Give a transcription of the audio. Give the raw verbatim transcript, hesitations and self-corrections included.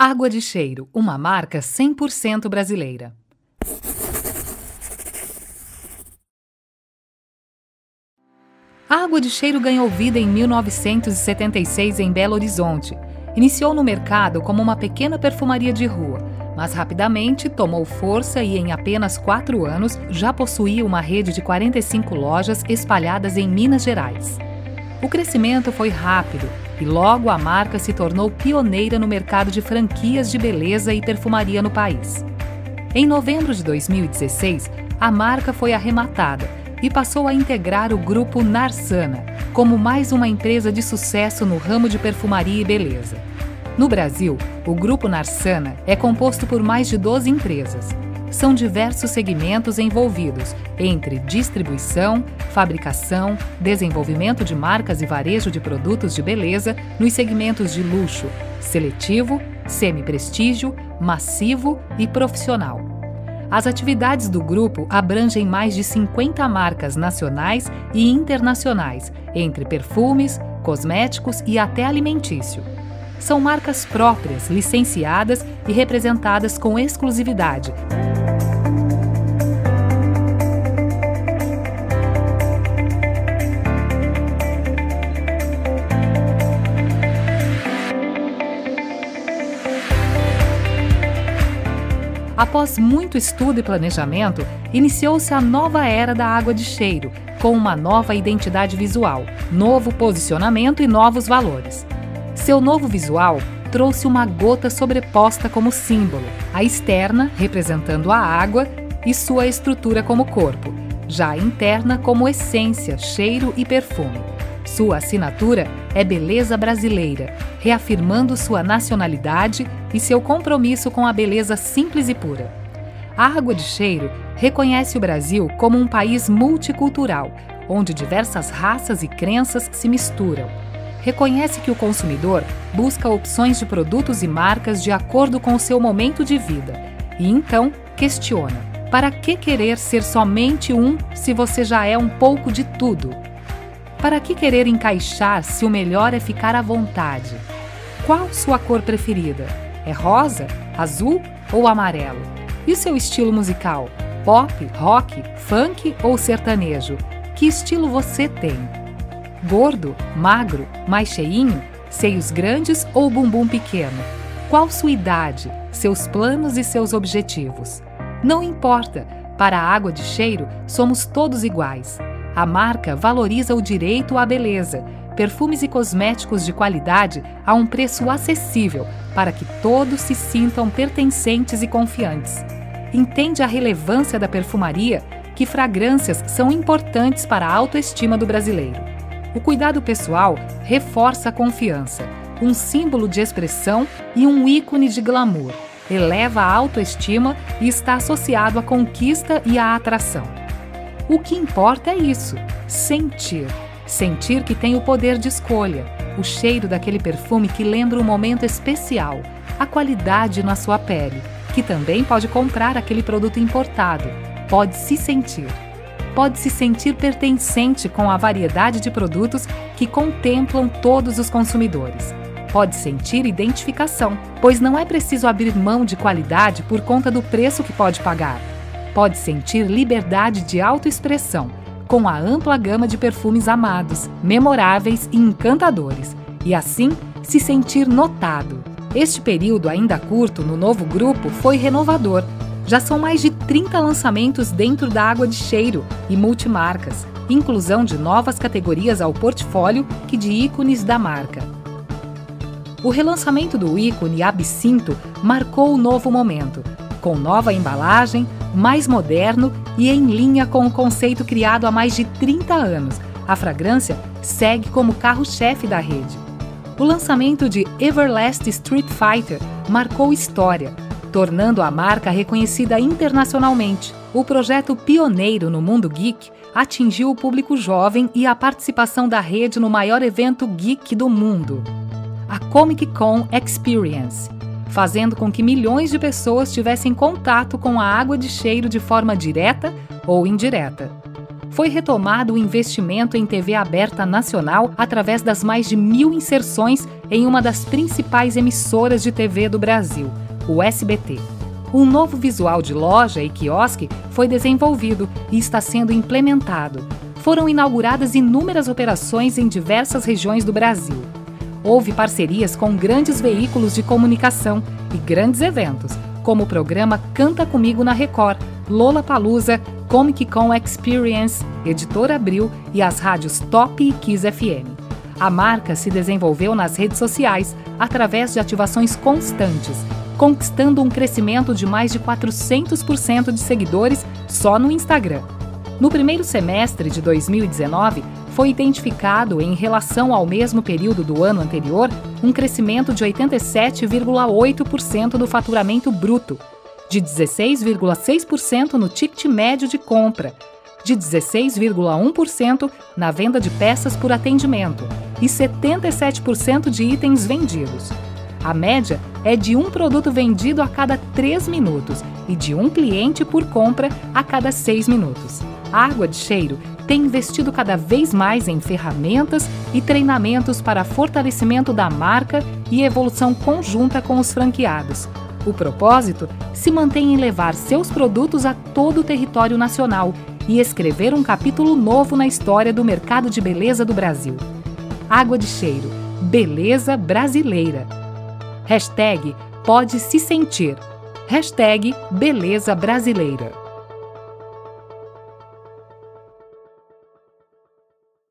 Água de Cheiro, uma marca cem por cento brasileira. A Água de Cheiro ganhou vida em mil novecentos e setenta e seis em Belo Horizonte. Iniciou no mercado como uma pequena perfumaria de rua, mas rapidamente tomou força e em apenas quatro anos já possuía uma rede de quarenta e cinco lojas espalhadas em Minas Gerais. O crescimento foi rápido e logo a marca se tornou pioneira no mercado de franquias de beleza e perfumaria no país. Em novembro de dois mil e dezesseis, a marca foi arrematada e passou a integrar o grupo Narsana, como mais uma empresa de sucesso no ramo de perfumaria e beleza. No Brasil, o grupo Narsana é composto por mais de doze empresas. São diversos segmentos envolvidos, entre distribuição, fabricação, desenvolvimento de marcas e varejo de produtos de beleza nos segmentos de luxo, seletivo, semi-prestígio, massivo e profissional. As atividades do grupo abrangem mais de cinquenta marcas nacionais e internacionais, entre perfumes, cosméticos e até alimentício. São marcas próprias, licenciadas e representadas com exclusividade. Após muito estudo e planejamento, iniciou-se a nova era da Água de Cheiro, com uma nova identidade visual, novo posicionamento e novos valores. Seu novo visual trouxe uma gota sobreposta como símbolo, a externa representando a água e sua estrutura como corpo, já a interna como essência, cheiro e perfume. Sua assinatura é beleza brasileira, reafirmando sua nacionalidade e seu compromisso com a beleza simples e pura. A Água de Cheiro reconhece o Brasil como um país multicultural, onde diversas raças e crenças se misturam. Reconhece que o consumidor busca opções de produtos e marcas de acordo com o seu momento de vida e então questiona: para que querer ser somente um se você já é um pouco de tudo? Para que querer encaixar se o melhor é ficar à vontade? Qual sua cor preferida? É rosa, azul ou amarelo? E o seu estilo musical? Pop, rock, funk ou sertanejo? Que estilo você tem? Gordo, magro, mais cheinho, seios grandes ou bumbum pequeno? Qual sua idade, seus planos e seus objetivos? Não importa, para a Água de Cheiro somos todos iguais. A marca valoriza o direito à beleza, perfumes e cosméticos de qualidade a um preço acessível para que todos se sintam pertencentes e confiantes. Entende a relevância da perfumaria, que fragrâncias são importantes para a autoestima do brasileiro. O cuidado pessoal reforça a confiança, um símbolo de expressão e um ícone de glamour. Eleva a autoestima e está associado à conquista e à atração. O que importa é isso, sentir. Sentir que tem o poder de escolha, o cheiro daquele perfume que lembra um momento especial, a qualidade na sua pele, que também pode comprar aquele produto importado, pode se sentir. Pode se sentir pertencente com a variedade de produtos que contemplam todos os consumidores. Pode sentir identificação, pois não é preciso abrir mão de qualidade por conta do preço que pode pagar. Pode sentir liberdade de autoexpressão, com a ampla gama de perfumes amados, memoráveis e encantadores, e assim se sentir notado. Este período ainda curto no novo grupo foi renovador. Já são mais de trinta lançamentos dentro da Água de Cheiro e multimarcas, inclusão de novas categorias ao portfólio que de ícones da marca. O relançamento do ícone Absinto marcou o novo momento, com nova embalagem, mais moderno e em linha com o conceito criado há mais de trinta anos. A fragrância segue como carro-chefe da rede. O lançamento de Everlast Street Fighter marcou história, tornando a marca reconhecida internacionalmente. O projeto pioneiro no mundo geek atingiu o público jovem e a participação da rede no maior evento geek do mundo, a Comic Con Experience, fazendo com que milhões de pessoas tivessem contato com a Água de Cheiro de forma direta ou indireta. foi retomado o investimento em T V aberta nacional através das mais de mil inserções em uma das principais emissoras de T V do Brasil, o S B T. Um novo visual de loja e quiosque foi desenvolvido e está sendo implementado. Foram inauguradas inúmeras operações em diversas regiões do Brasil. Houve parcerias com grandes veículos de comunicação e grandes eventos, como o programa Canta Comigo na Record, Lollapalooza, Comic Con Experience, Editora Abril e as rádios Top e Kiss F M. A marca se desenvolveu nas redes sociais através de ativações constantes, conquistando um crescimento de mais de quatrocentos por cento de seguidores só no Instagram. No primeiro semestre de dois mil e dezenove, foi identificado, em relação ao mesmo período do ano anterior, um crescimento de oitenta e sete vírgula oito por cento do faturamento bruto, de dezesseis vírgula seis por cento no ticket médio de compra, de dezesseis vírgula um por cento na venda de peças por atendimento e setenta e sete por cento de itens vendidos. A média é de um produto vendido a cada três minutos e de um cliente por compra a cada seis minutos. A Água de Cheiro tem investido cada vez mais em ferramentas e treinamentos para fortalecimento da marca e evolução conjunta com os franqueados. O propósito se mantém em levar seus produtos a todo o território nacional e escrever um capítulo novo na história do mercado de beleza do Brasil. Água de Cheiro, beleza brasileira. Hashtag pode se sentir. Hashtag beleza brasileira.